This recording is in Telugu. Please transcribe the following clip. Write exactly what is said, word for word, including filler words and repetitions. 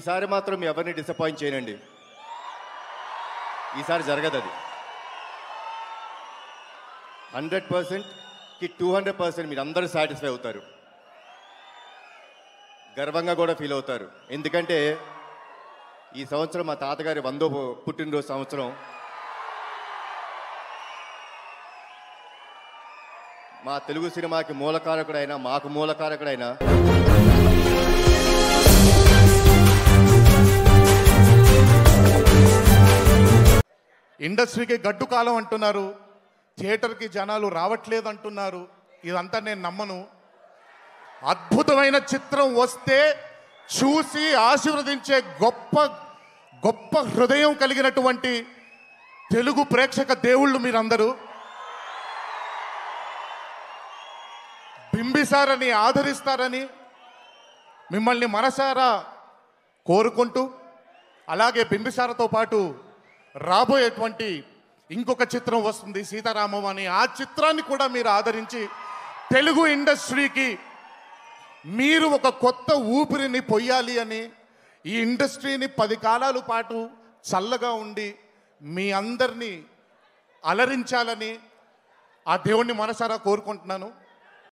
ఈసారి మాత్రం ఎవరిని డిసప్పాయింట్ చేయనండి. ఈసారి జరగదు అది. హండ్రెడ్ పర్సెంట్కి టూ హండ్రెడ్ పర్సెంట్ మీరు అందరూ సాటిస్ఫై అవుతారు, గర్వంగా కూడా ఫీల్ అవుతారు. ఎందుకంటే ఈ సంవత్సరం మా తాతగారి వందో పుట్టినరోజు సంవత్సరం. మా తెలుగు సినిమాకి మూలకారకుడైన, మాకు మూలకారకుడైన ఇండస్ట్రీకి గడ్డు కాలం అంటున్నారు, థియేటర్కి జనాలు రావట్లేదు అంటున్నారు. ఇదంతా నేను నమ్మను. అద్భుతమైన చిత్రం వస్తే చూసి ఆశీర్వదించే గొప్ప గొప్ప హృదయం కలిగినటువంటి తెలుగు ప్రేక్షక దేవుళ్ళు మీరందరూ. బింబిసారని ఆదరిస్తారని మిమ్మల్ని మనసారా కోరుకుంటూ, అలాగే బింబిసారతో పాటు రాబోయేటువంటి ఇంకొక చిత్రం వస్తుంది సీతారామం అని, ఆ చిత్రాన్ని కూడా మీరు ఆదరించి తెలుగు ఇండస్ట్రీకి మీరు ఒక కొత్త ఊపిరిని పొయ్యాలి అని, ఈ ఇండస్ట్రీని పది కాలాల పాటు చల్లగా ఉండి మీ అందరినీ అలరించాలని ఆ దేవుణ్ణి మనసారా కోరుకుంటున్నాను.